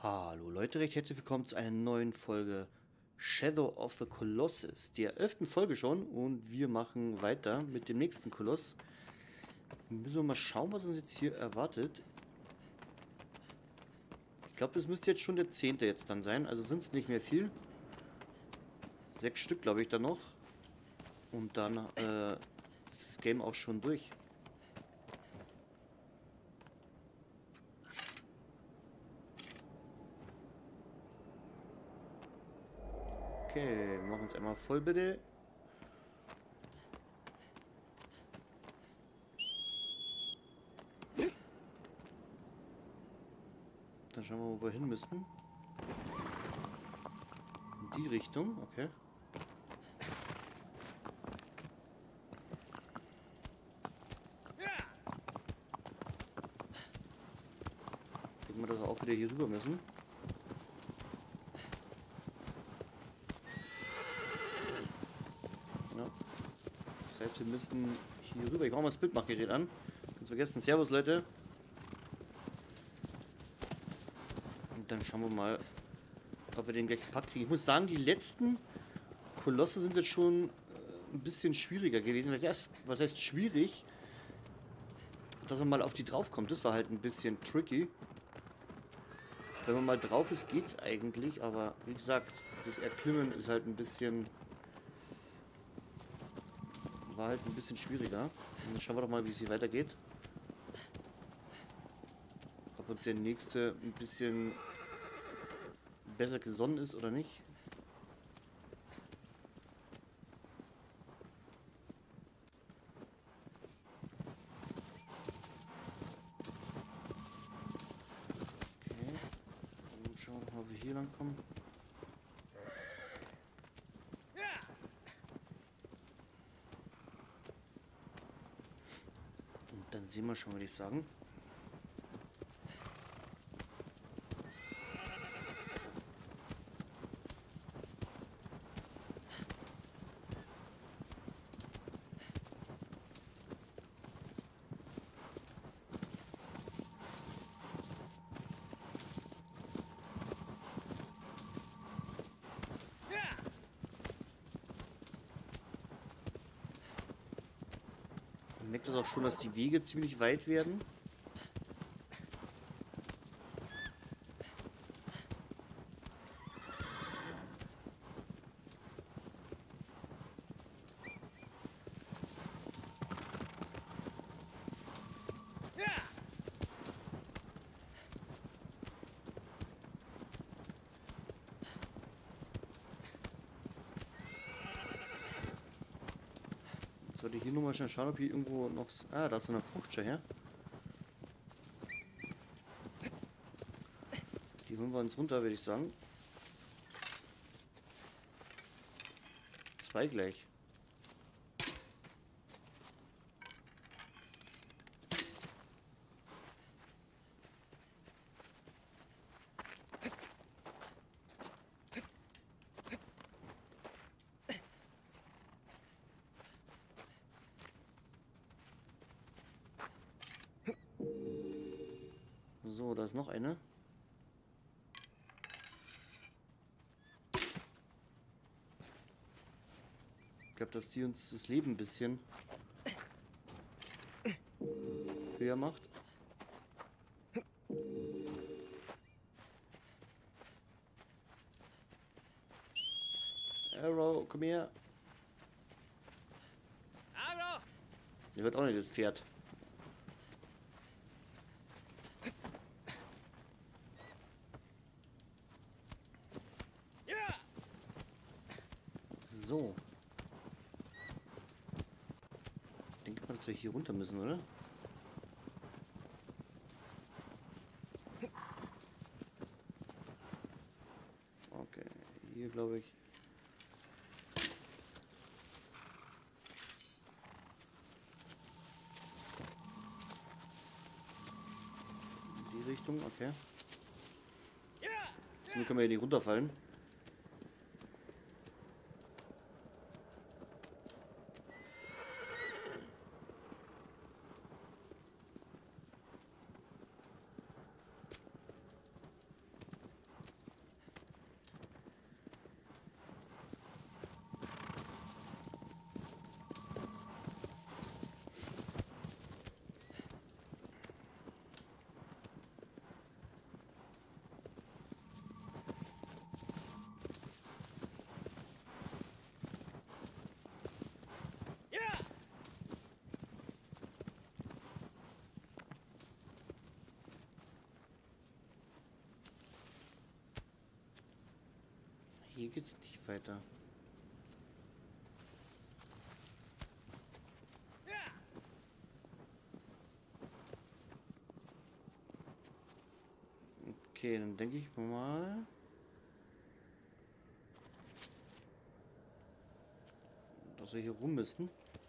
Hallo Leute, recht herzlich willkommen zu einer neuen Folge Shadow of the Colossus, der 11. Folge schon, und wir machen weiter mit dem nächsten Koloss. Müssen wir mal schauen, was uns jetzt hier erwartet. Ich glaube, das müsste jetzt schon der 10. jetzt dann sein, also sind es nicht mehr viel. 6 Stück, glaube ich, dann noch. Und dann ist das Game auch schon durch. Okay, wir machen es einmal voll, bitte. Dann schauen wir mal, wo wir hin müssen. In die Richtung, okay. Denken wir, dass wir auch wieder hier rüber müssen. Ja. Das heißt, wir müssen hier rüber. Ich mache mal das Bildmachgerät an. Ganz vergessen. Servus, Leute. Und dann schauen wir mal, ob wir den gleich gepackt kriegen. Ich muss sagen, die letzten Kolosse sind jetzt schon ein bisschen schwieriger gewesen. Was heißt schwierig? Dass man mal auf die drauf kommt. Das war halt ein bisschen tricky. Wenn man mal drauf ist, geht's eigentlich. Aber wie gesagt, das Erklimmen ist halt ein bisschen... War halt ein bisschen schwieriger. Und dann schauen wir doch mal, wie es hier weitergeht. Ob uns der nächste ein bisschen besser gesonnen ist oder nicht. Okay. Und schauen wir mal, ob wir hier lang kommen. Und dann sehen wir schon, würde ich sagen. Man merkt das auch schon, dass die Wege ziemlich weit werden. Jetzt sollte ich hier nur mal schnell schauen, ob hier irgendwo noch... Ah, da ist so eine Fruchtschale her. Die holen wir uns runter, würde ich sagen. 2 gleich. So, da ist noch eine. Ich glaube, dass die uns das Leben ein bisschen höher macht. Arrow, komm her. Arrow! Ihr hört auch nicht das Pferd. Ja! So. Ich denke mal, dass wir hier runter müssen, oder? Okay, hier glaube ich. In die Richtung, okay. Ja! Somit können wir hier nicht runterfallen. Hier geht's nicht weiter. Okay, dann denke ich mal. Dass wir hier rum müssen.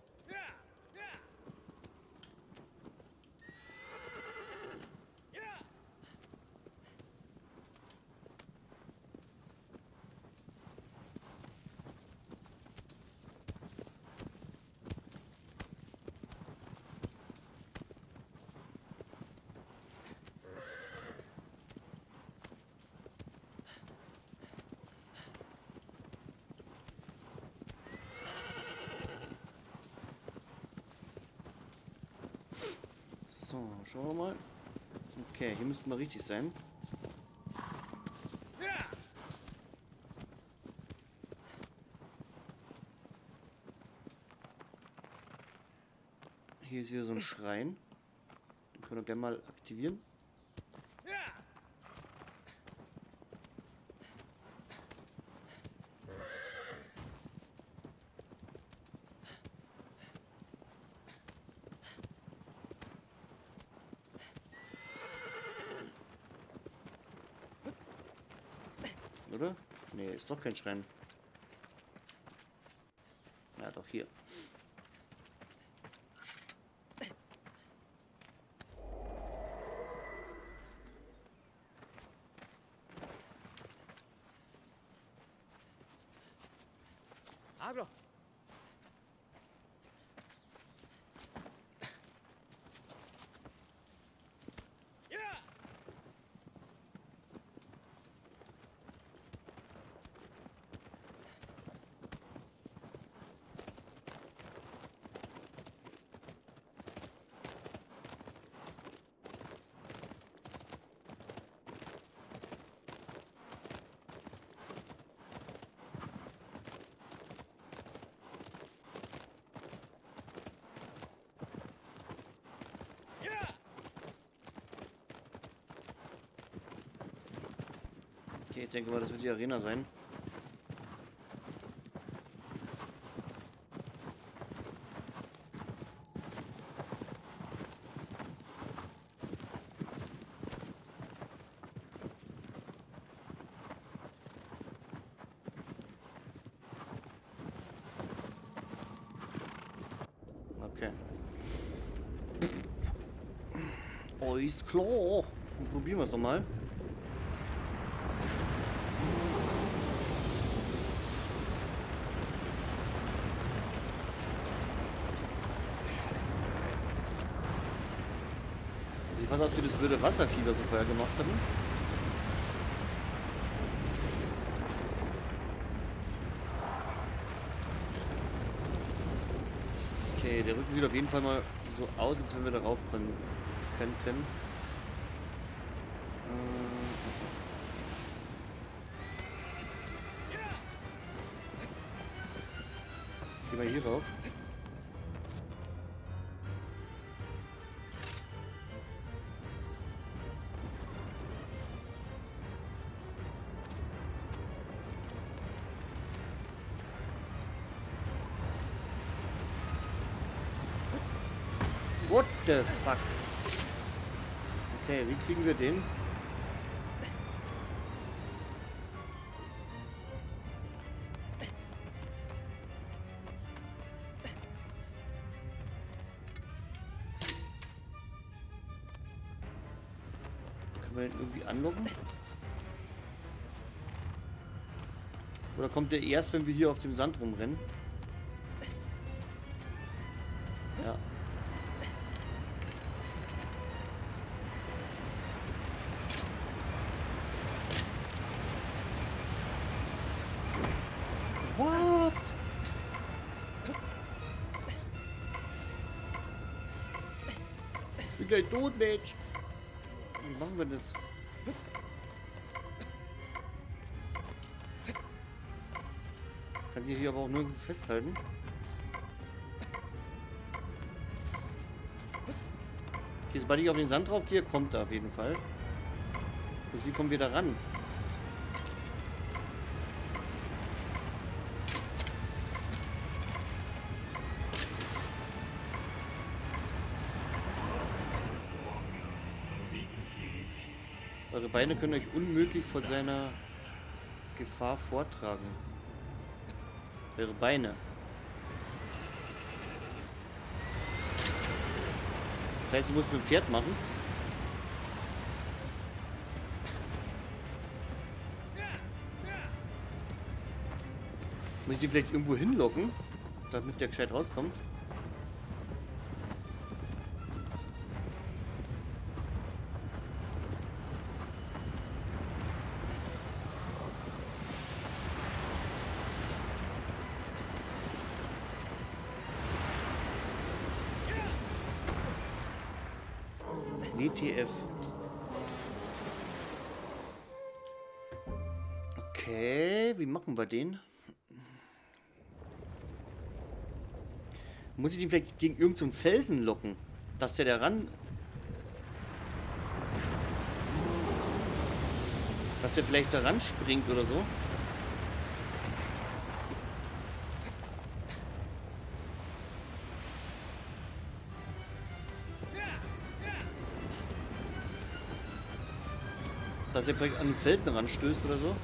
So, schauen wir mal. Okay, hier müssten wir richtig sein. Hier ist hier so ein Schrein. Den können wir gerne mal aktivieren. Oder? Nee, ist doch kein Schrein. Ja, doch hier. Abro. Okay, ich denke mal, das wird die Arena sein. Okay. Oh, ist klar. Dann probieren wir es doch mal. Sieht fast aus wie das blöde Wasservieh, was wir vorher gemacht haben. Okay, der Rücken sieht auf jeden Fall mal so aus, als wenn wir darauf können, könnten. Gehen wir hier rauf. What the fuck? Okay, wie kriegen wir den? Können wir den irgendwie anlocken? Oder kommt der erst, wenn wir hier auf dem Sand rumrennen? Ja. What? Ich bin gleich tot, Mensch. Wie machen wir das? Kann sie hier aber auch nirgendwo festhalten. Okay, sobald ich auf den Sand drauf gehe, kommt er auf jeden Fall. Bloß wie kommen wir da ran? Eure Beine können euch unmöglich vor seiner Gefahr vortragen. Eure Beine. Das heißt, ich muss mit dem Pferd machen. Muss ich die vielleicht irgendwo hinlocken, damit der gescheit rauskommt? WTF. Okay, wie machen wir den? Muss ich den vielleicht gegen irgendeinen Felsen locken? Dass der da ran... Dass der vielleicht da ran springt oder so? Dass er direkt an den Felsen ranstößt oder so?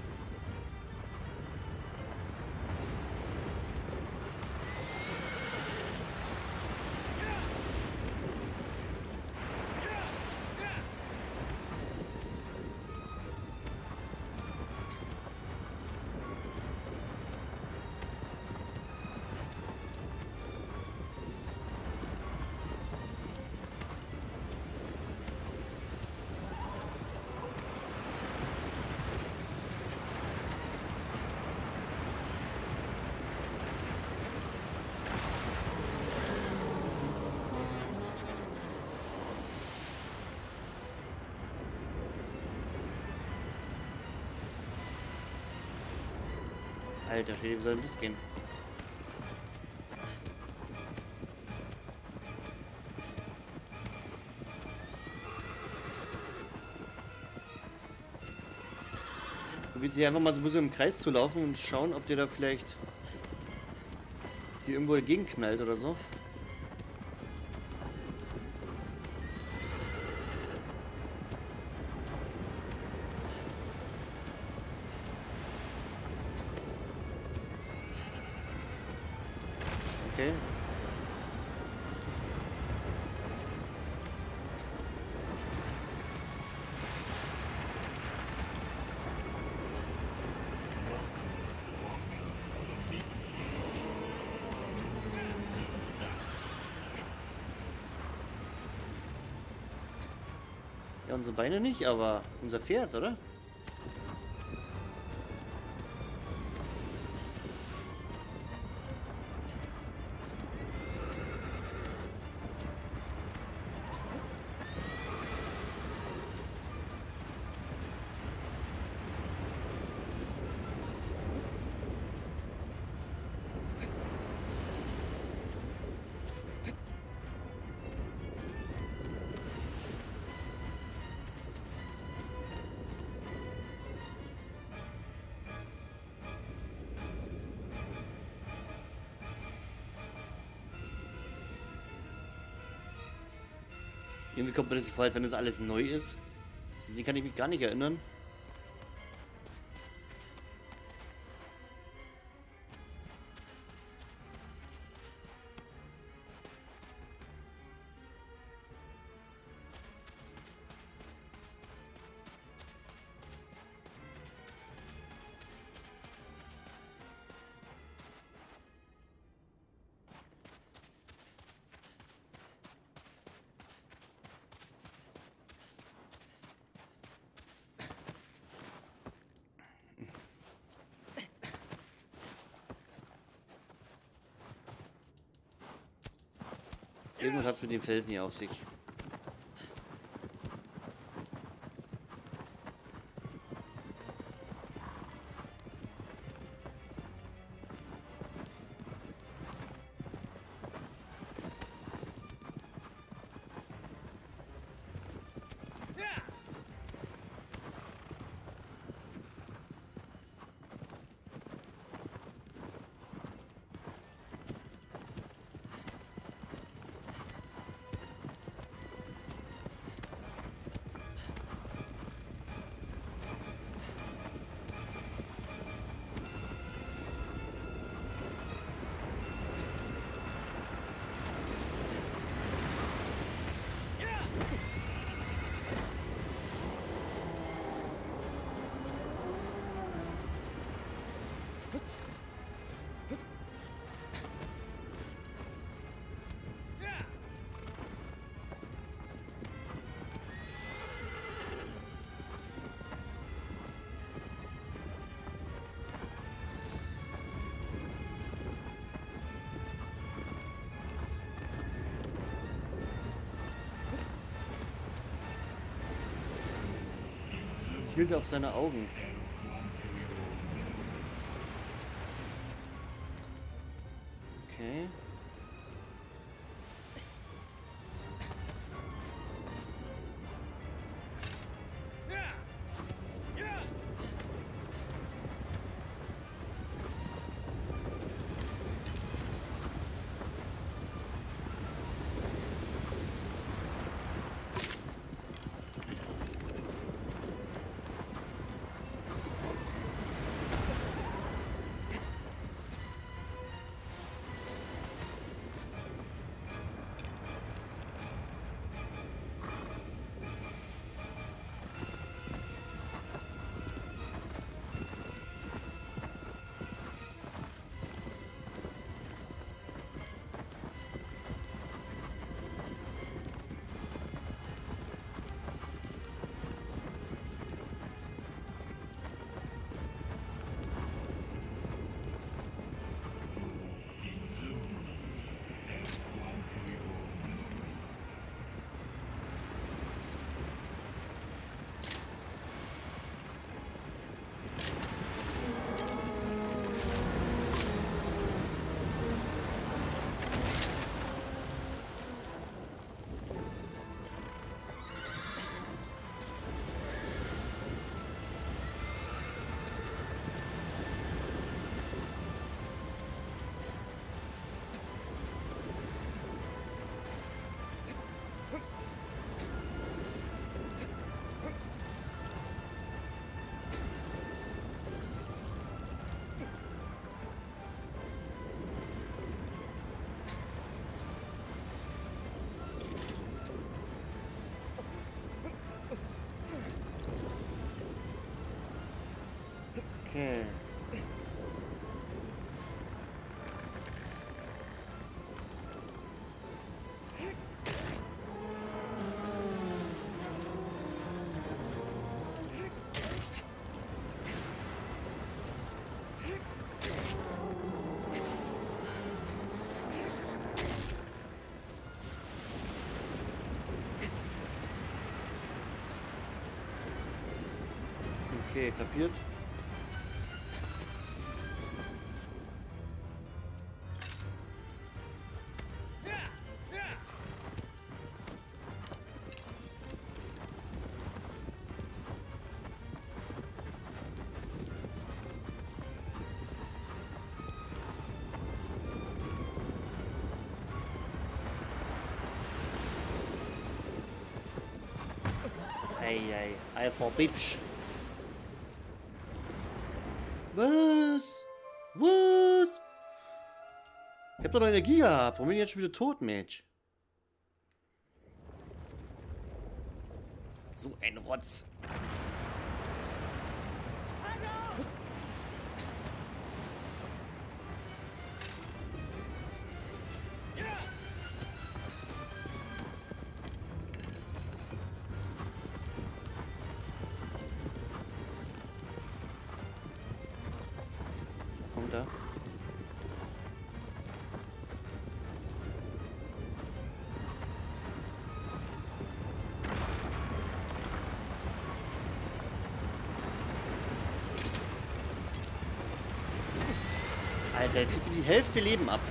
Alter Schwede, wie soll denn das gehen? Probiert sich einfach mal so ein bisschen im Kreis zu laufen und schauen, ob der da vielleicht hier irgendwo dagegen knallt oder so. Okay. Ja, unsere Beine nicht, aber unser Pferd, oder? Irgendwie kommt mir das vor, als wenn das alles neu ist. Die kann ich mich gar nicht erinnern. Irgendwas hat es mit den Felsen hier auf sich. Zielt auf seine Augen. Okay. Okay. Okay, kapiert. Ei, Alpha Bitch. Was? Was? Ich hab doch noch Energie gehabt. Warum bin ich jetzt schon wieder tot, Mensch? So ein Rotz. Kommt da. Alter, jetzt zieht mir die Hälfte Leben ab.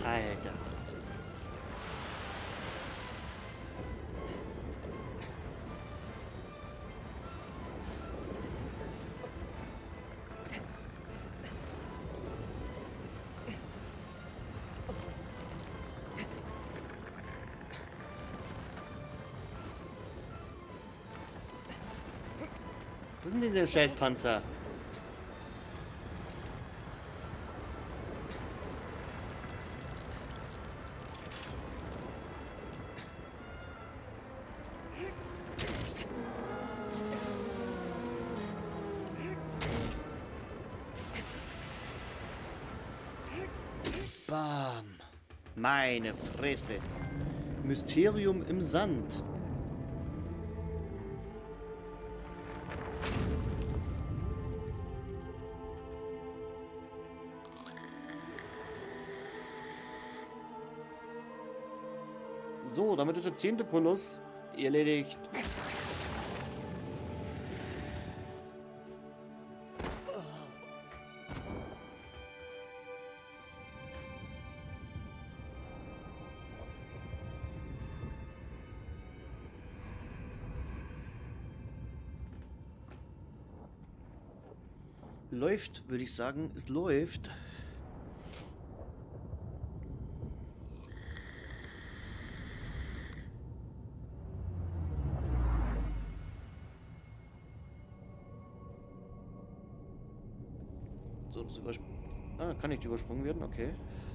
Alter. Was sind denn diese Scheißpanzer? Bam. Meine Fresse. Mysterium im Sand. So, damit ist der 10. Koloss erledigt. Läuft, würde ich sagen. Es läuft. So, das kann nicht übersprungen werden, okay.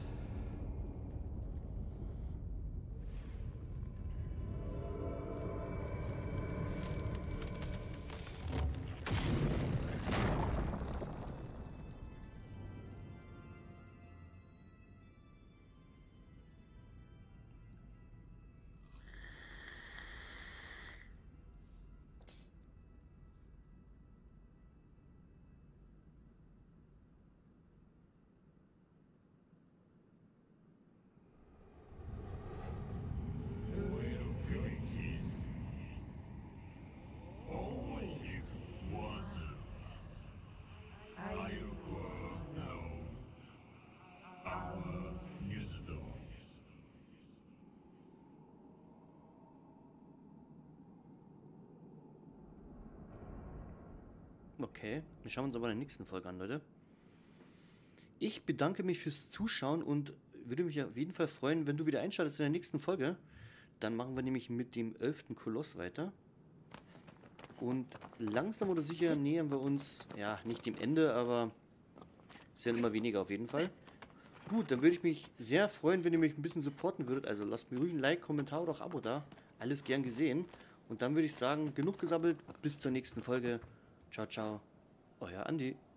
Okay, wir schauen uns aber in der nächsten Folge an, Leute. Ich bedanke mich fürs Zuschauen und würde mich auf jeden Fall freuen, wenn du wieder einschaltest in der nächsten Folge. Dann machen wir nämlich mit dem 11. Koloss weiter. Und langsam oder sicher nähern wir uns, ja, nicht dem Ende, aber es werden immer weniger auf jeden Fall. Gut, dann würde ich mich sehr freuen, wenn ihr mich ein bisschen supporten würdet. Also lasst mir ruhig ein Like, Kommentar oder auch Abo da. Alles gern gesehen. Und dann würde ich sagen, genug gesammelt. Bis zur nächsten Folge. Ciao, ciao. Euer Andi.